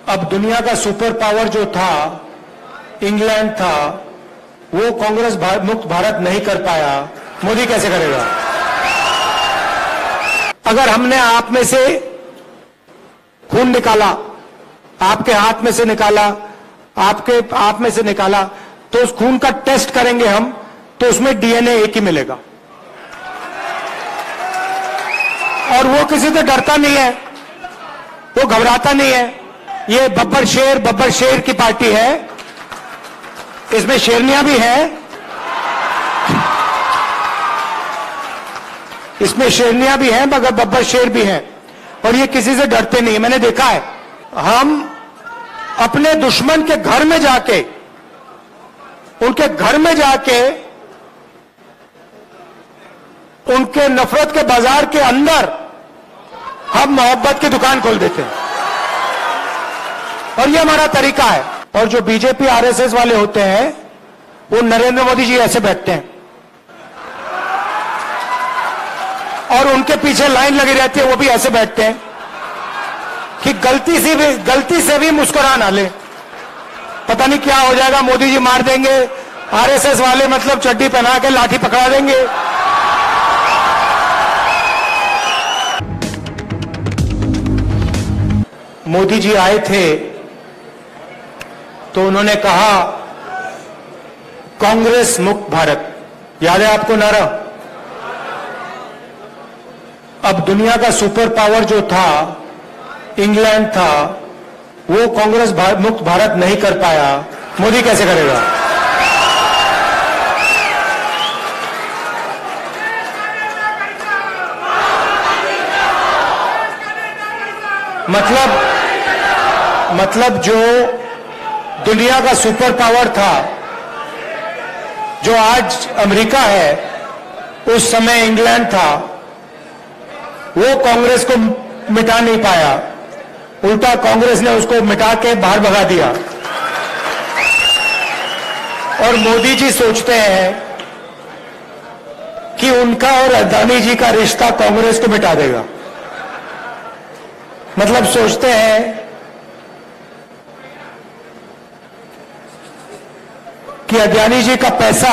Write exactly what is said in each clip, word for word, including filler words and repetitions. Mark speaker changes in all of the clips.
Speaker 1: अब दुनिया का सुपर पावर जो था इंग्लैंड था, वो कांग्रेस भार, मुक्त भारत नहीं कर पाया। मोदी कैसे करेगा? अगर हमने आप में से खून निकाला, आपके हाथ में से निकाला, आपके आप में से निकाला, तो उस खून का टेस्ट करेंगे हम, तो उसमें डीएनए एक ही मिलेगा। और वो किसी से डरता नहीं है, वो घबराता नहीं है। ये बब्बर शेर बब्बर शेर की पार्टी है, इसमें शेरनियां भी हैं, इसमें शेरनियां भी हैं मगर बब्बर शेर भी हैं, और ये किसी से डरते नहीं। मैंने देखा है, हम अपने दुश्मन के घर में जाके, उनके घर में जाके, उनके नफरत के बाजार के अंदर हम मोहब्बत की दुकान खोल देते हैं, और ये हमारा तरीका है। और जो बीजेपी आरएसएस वाले होते हैं, वो नरेंद्र मोदी जी ऐसे बैठते हैं और उनके पीछे लाइन लगी रहती है, वो भी ऐसे बैठते हैं कि गलती से भी गलती से भी मुस्कुरा ना ले, पता नहीं क्या हो जाएगा, मोदी जी मार देंगे, आरएसएस वाले मतलब चड्डी पहना के लाठी पकड़ा देंगे। मोदी जी आए थे तो उन्होंने कहा कांग्रेस मुक्त भारत, याद है आपको नारा? अब दुनिया का सुपर पावर जो था इंग्लैंड था, वो कांग्रेस भार, मुक्त भारत नहीं कर पाया। मोदी कैसे करेगा? मतलब मतलब जो दुनिया का सुपर पावर था, जो आज अमेरिका है, उस समय इंग्लैंड था, वो कांग्रेस को मिटा नहीं पाया, उल्टा कांग्रेस ने उसको मिटा के बाहर भगा दिया। और मोदी जी सोचते हैं कि उनका और अदानी जी का रिश्ता कांग्रेस को मिटा देगा। मतलब सोचते हैं कि अदानी जी का पैसा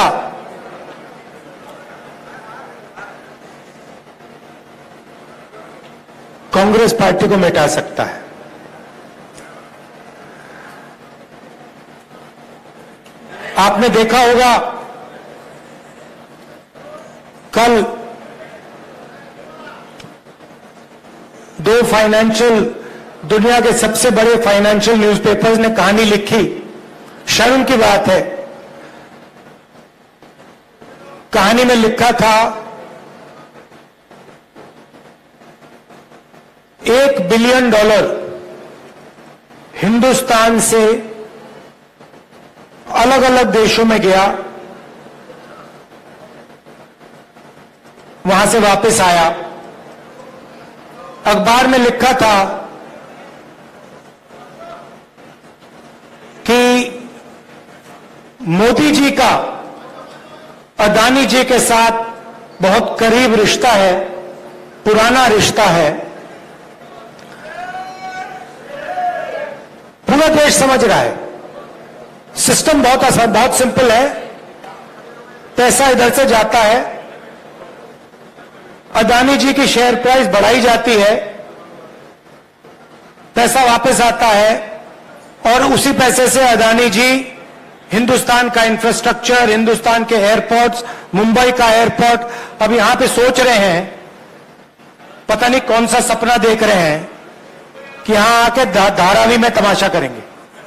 Speaker 1: कांग्रेस पार्टी को मिटा सकता है। आपने देखा होगा कल दो फाइनेंशियल, दुनिया के सबसे बड़े फाइनेंशियल न्यूज़पेपर्स ने कहानी लिखी। शर्म की बात है, कहानी में लिखा था एक बिलियन डॉलर हिंदुस्तान से अलग अलग देशों में गया, वहां से वापस आया। अखबार में लिखा था कि मोदी जी का अदानी जी के साथ बहुत करीब रिश्ता है, पुराना रिश्ता है। पूरा देश समझ रहा है, सिस्टम बहुत आसान, बहुत सिंपल है। पैसा इधर से जाता है, अदानी जी की शेयर प्राइस बढ़ाई जाती है, पैसा वापस आता है, और उसी पैसे से अदानी जी हिंदुस्तान का इंफ्रास्ट्रक्चर, हिंदुस्तान के एयरपोर्ट्स, मुंबई का एयरपोर्ट, अब यहां पे सोच रहे हैं, पता नहीं कौन सा सपना देख रहे हैं कि यहां आके धा, धारावी में तमाशा करेंगे।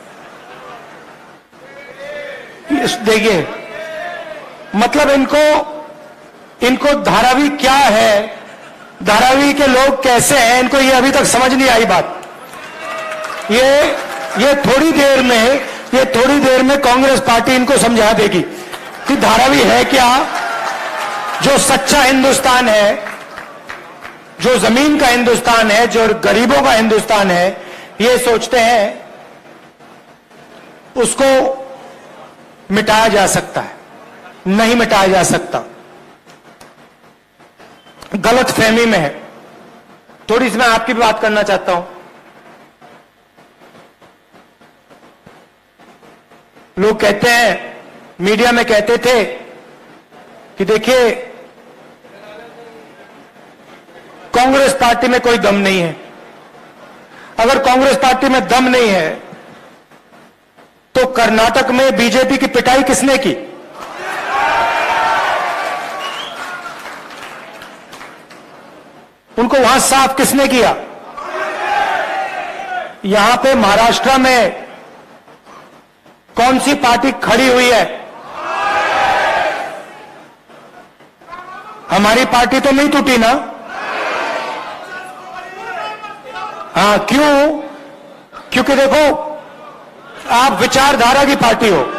Speaker 1: देखिए, मतलब इनको इनको धारावी क्या है, धारावी के लोग कैसे हैं, इनको ये अभी तक समझ नहीं आई बात। ये ये थोड़ी देर में ये थोड़ी देर में कांग्रेस पार्टी इनको समझा देगी कि धारावी है क्या, जो सच्चा हिंदुस्तान है, जो जमीन का हिंदुस्तान है, जो गरीबों का हिंदुस्तान है, ये सोचते हैं उसको मिटाया जा सकता है। नहीं मिटाया जा सकता, गलत फहमी में है। थोड़ी सी मैं आपकी भी बात करना चाहता हूं। लोग कहते हैं, मीडिया में कहते थे कि देखिए कांग्रेस पार्टी में कोई दम नहीं है। अगर कांग्रेस पार्टी में दम नहीं है तो कर्नाटक में बीजेपी की पिटाई किसने की? उनको वहां साफ किसने किया? यहां पे महाराष्ट्र में कौन सी पार्टी खड़ी हुई है? हमारी पार्टी तो नहीं टूटी ना? हाँ, क्यों? क्योंकि देखो, आप विचारधारा की पार्टी हो।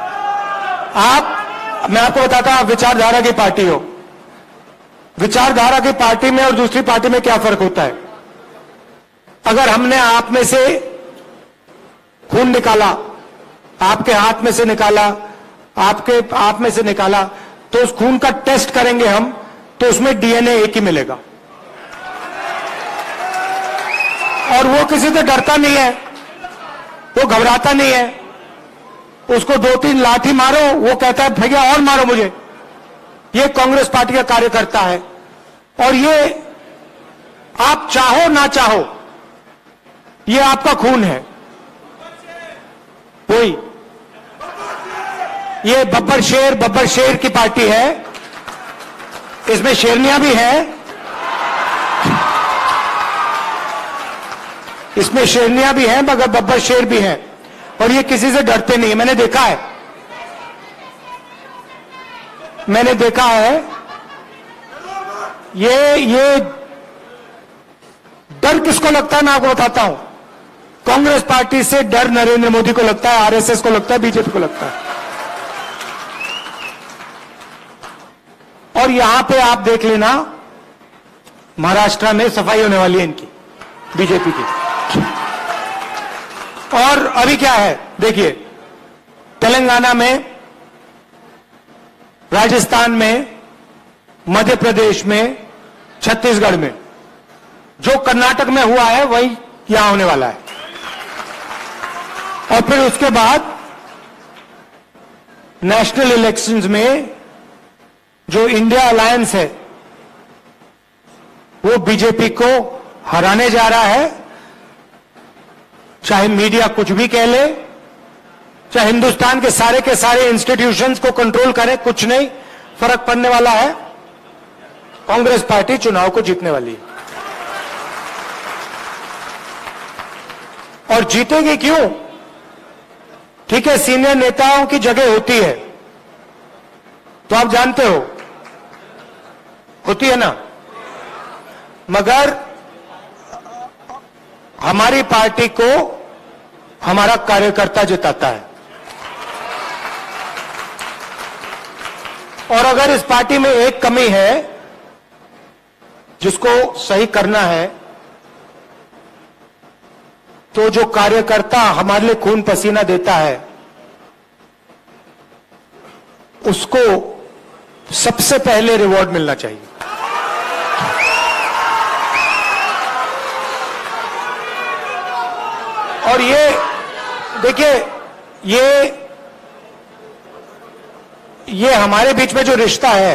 Speaker 1: आप, मैं आपको बताता हूं, आप विचारधारा की पार्टी हो। विचारधारा की पार्टी में और दूसरी पार्टी में क्या फर्क होता है? अगर हमने आप में से खून निकाला, आपके हाथ में से निकाला, आपके आप में से निकाला, तो उस खून का टेस्ट करेंगे हम, तो उसमें डीएनए एक ही मिलेगा। और वो किसी से डरता नहीं है, वो घबराता नहीं है। उसको दो तीन लाठी मारो, वो कहता है भैया और मारो मुझे। ये कांग्रेस पार्टी का कार्यकर्ता है। और ये आप चाहो ना चाहो, ये आपका खून है। वही ये बब्बर शेर बब्बर शेर की पार्टी है। इसमें शेरनियां भी हैं, इसमें शेरनियां भी हैं, मगर बब्बर शेर भी हैं। और ये किसी से डरते नहीं है। मैंने देखा है, मैंने देखा है ये ये डर किसको लगता है, मैं आपको बताता हूं। कांग्रेस पार्टी से डर नरेंद्र मोदी को लगता है, आरएसएस को लगता है, बीजेपी को लगता है। और यहां पे आप देख लेना, महाराष्ट्र में सफाई होने वाली है इनकी, बीजेपी की। और अभी क्या है देखिए, तेलंगाना में, राजस्थान में, मध्य प्रदेश में, छत्तीसगढ़ में, जो कर्नाटक में हुआ है वही यहां होने वाला है। और फिर उसके बाद नेशनल इलेक्शंस में जो इंडिया अलायंस है वो बीजेपी को हराने जा रहा है। चाहे मीडिया कुछ भी कह ले, चाहे हिंदुस्तान के सारे के सारे इंस्टीट्यूशंस को कंट्रोल करे, कुछ नहीं फर्क पड़ने वाला है। कांग्रेस पार्टी चुनाव को जीतने वाली है। और जीतेगी क्यों? ठीक है, सीनियर नेताओं की जगह होती है, तो आप जानते हो, होती है ना, मगर हमारी पार्टी को हमारा कार्यकर्ता जिताता है। और अगर इस पार्टी में एक कमी है जिसको सही करना है, तो जो कार्यकर्ता हमारे लिए खून पसीना देता है उसको सबसे पहले रिवॉर्ड मिलना चाहिए। और ये देखिए, ये ये हमारे बीच में जो रिश्ता है,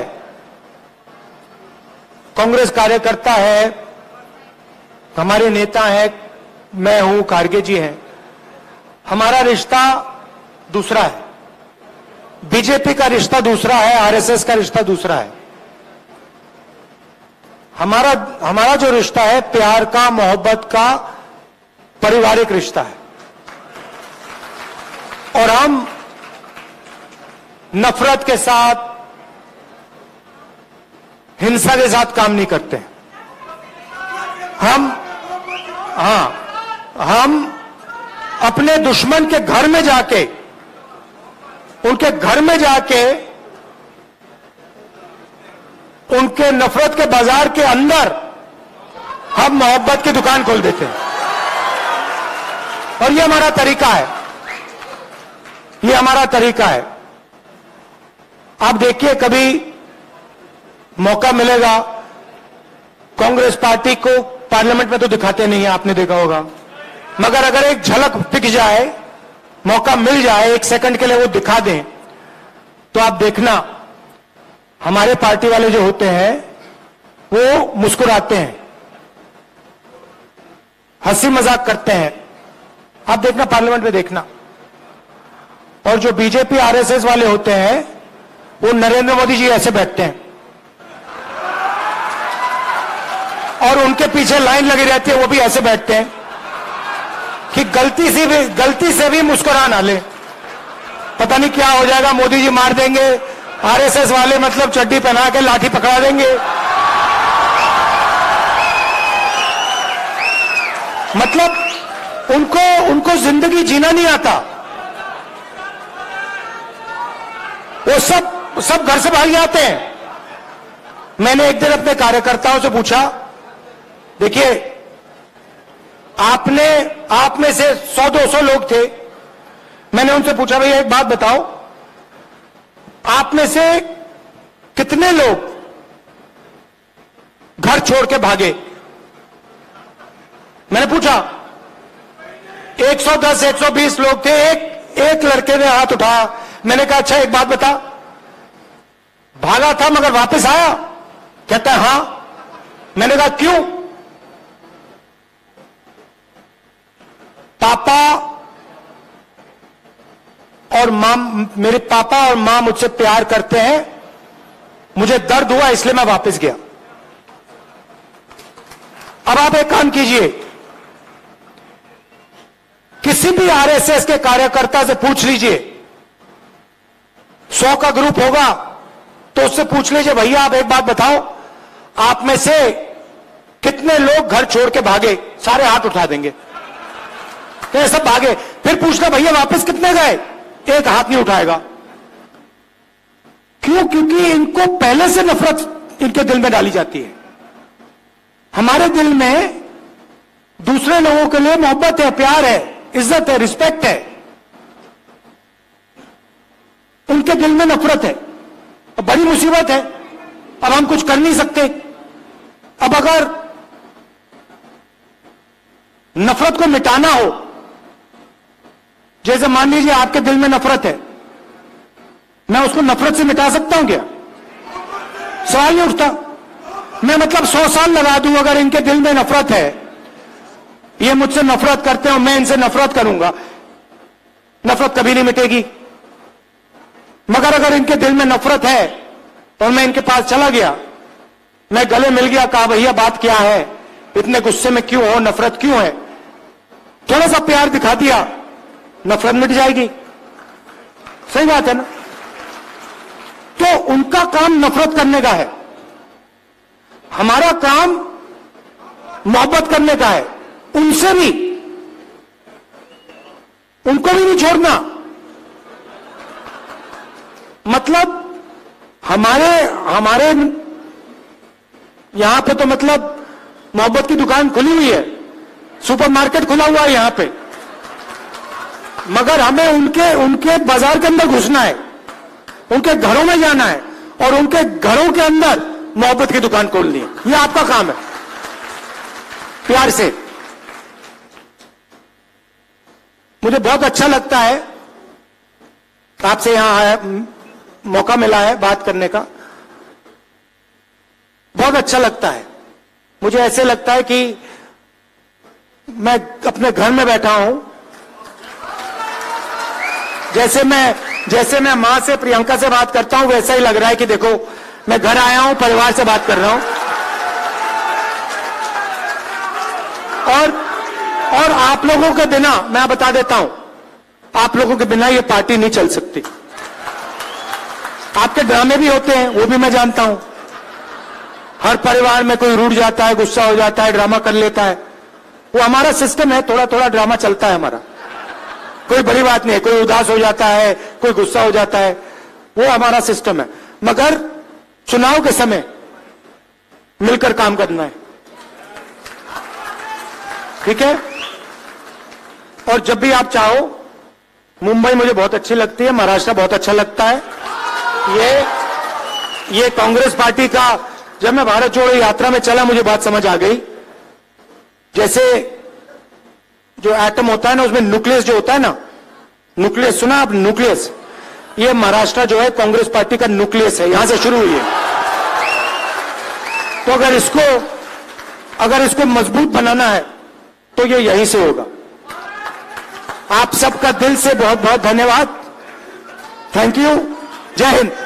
Speaker 1: कांग्रेस कार्यकर्ता है, हमारे नेता हैं, मैं हूं, खारगे जी हैं, हमारा रिश्ता दूसरा है। बीजेपी का रिश्ता दूसरा है, आरएसएस का रिश्ता दूसरा है। हमारा हमारा जो रिश्ता है प्यार का, मोहब्बत का, पारिवारिक रिश्ता है। और हम नफरत के साथ, हिंसा के साथ काम नहीं करते। हम हां हम अपने दुश्मन के घर में जाके, उनके घर में जाके, उनके नफरत के बाजार के अंदर हम मोहब्बत की दुकान खोल देते हैं। और ये हमारा तरीका है, ये हमारा तरीका है। आप देखिए, कभी मौका मिलेगा, कांग्रेस पार्टी को पार्लियामेंट में तो दिखाते नहीं है, आपने देखा होगा, मगर अगर एक झलक दिख जाए मौका मिल जाए एक सेकंड के लिए वो दिखा दें, तो आप देखना हमारे पार्टी वाले जो होते हैं वो मुस्कुराते हैं, हंसी मजाक करते हैं। आप देखना पार्लियामेंट में देखना। और जो बीजेपी आरएसएस वाले होते हैं वो नरेंद्र मोदी जी ऐसे बैठते हैं और उनके पीछे लाइन लगी रहती है, वो भी ऐसे बैठते हैं कि गलती से भी गलती से भी मुस्कुरा ना ले, पता नहीं क्या हो जाएगा, मोदी जी मार देंगे, आरएसएस वाले मतलब चड्डी पहना के लाठी पकड़ा देंगे। मतलब उनको उनको जिंदगी जीना नहीं आता, वो सब सब घर से भाग जाते हैं। मैंने एक दिन अपने कार्यकर्ताओं से पूछा, देखिए आपने आप में से सौ दो सौ लोग थे, मैंने उनसे पूछा भैया एक बात बताओ, आप में से कितने लोग घर छोड़ के भागे? मैंने पूछा, एक सौ दस एक सौ बीस लोग थे, एक एक लड़के ने हाथ उठाया। मैंने कहा अच्छा एक बात बता, भागा था मगर वापस आया? कहता है हां। मैंने कहा क्यों? पापा और मां, मेरे पापा और मां मुझसे प्यार करते हैं, मुझे दर्द हुआ इसलिए मैं वापस गया। अब आप एक काम कीजिए, किसी भी आरएसएस के कार्यकर्ता से पूछ लीजिए, सौ का ग्रुप होगा तो उससे पूछ लीजिए भैया आप एक बात बताओ, आप में से कितने लोग घर छोड़ के भागे? सारे हाथ उठा देंगे, तो सब भागे। फिर पूछना भैया वापस कितने गए? एक हाथ नहीं उठाएगा। क्यों? क्योंकि इनको पहले से नफरत इनके दिल में डाली जाती है। हमारे दिल में दूसरे लोगों के लिए मोहब्बत है, प्यार है, इज्जत है, रिस्पेक्ट है, उनके दिल में नफरत है। अब बड़ी मुसीबत है, अब हम कुछ कर नहीं सकते। अब अगर नफरत को मिटाना हो, जैसे मान लीजिए आपके दिल में नफरत है, मैं उसको नफरत से मिटा सकता हूं क्या? सवाल नहीं उठता। मैं मतलब सौ साल लगा दूं, अगर इनके दिल में नफरत है, ये मुझसे नफरत करते हैं और मैं इनसे नफरत करूंगा, नफरत कभी नहीं मिटेगी। मगर अगर इनके दिल में नफरत है और मैं इनके पास चला गया, मैं गले मिल गया, कहा भैया बात क्या है, इतने गुस्से में क्यों हो, नफरत क्यों है, थोड़ा सा प्यार दिखा दिया, नफरत मिट जाएगी। सही बात है ना? तो उनका काम नफरत करने का है, हमारा काम मोहब्बत करने का है। उनसे भी, उनको भी नहीं छोड़ना। मतलब हमारे हमारे यहां पे तो मतलब मोहब्बत की दुकान खुली हुई है, सुपरमार्केट खुला हुआ है यहां पे, मगर हमें उनके उनके बाजार के अंदर घुसना है, उनके घरों में जाना है और उनके घरों के अंदर मोहब्बत की दुकान खोलनी है। यह आपका काम है, प्यार से। मुझे बहुत अच्छा लगता है आपसे यहां आया, मौका मिला है बात करने का, बहुत अच्छा लगता है। मुझे ऐसे लगता है कि मैं अपने घर में बैठा हूं, जैसे मैं जैसे मैं मां से, प्रियंका से बात करता हूं, वैसा ही लग रहा है कि देखो मैं घर आया हूं, परिवार से बात कर रहा हूं। और और आप लोगों के बिना, मैं बता देता हूं, आप लोगों के बिना ये पार्टी नहीं चल सकती। आपके ड्रामे भी होते हैं, वो भी मैं जानता हूं। हर परिवार में कोई रूठ जाता है, गुस्सा हो जाता है, ड्रामा कर लेता है, वो हमारा सिस्टम है, थोड़ा थोड़ा ड्रामा चलता है हमारा, कोई बड़ी बात नहीं है। कोई उदास हो जाता है, कोई गुस्सा हो जाता है, वो हमारा सिस्टम है। मगर चुनाव के समय मिलकर काम करना है, ठीक है? और जब भी आप चाहो, मुंबई मुझे बहुत अच्छी लगती है, महाराष्ट्र बहुत अच्छा लगता है। ये ये कांग्रेस पार्टी का, जब मैं भारत जोड़ो यात्रा में चला, मुझे बात समझ आ गई। जैसे जो एटम होता है ना, उसमें न्यूक्लियस जो होता है ना, न्यूक्लियस सुना आप? न्यूक्लियस, ये महाराष्ट्र जो है कांग्रेस पार्टी का न्यूक्लियस है, यहां से शुरू हुई है। तो अगर इसको अगर इसको मजबूत बनाना है तो ये यहीं से होगा। आप सबका दिल से बहुत बहुत धन्यवाद। Thank you. जय हिंद।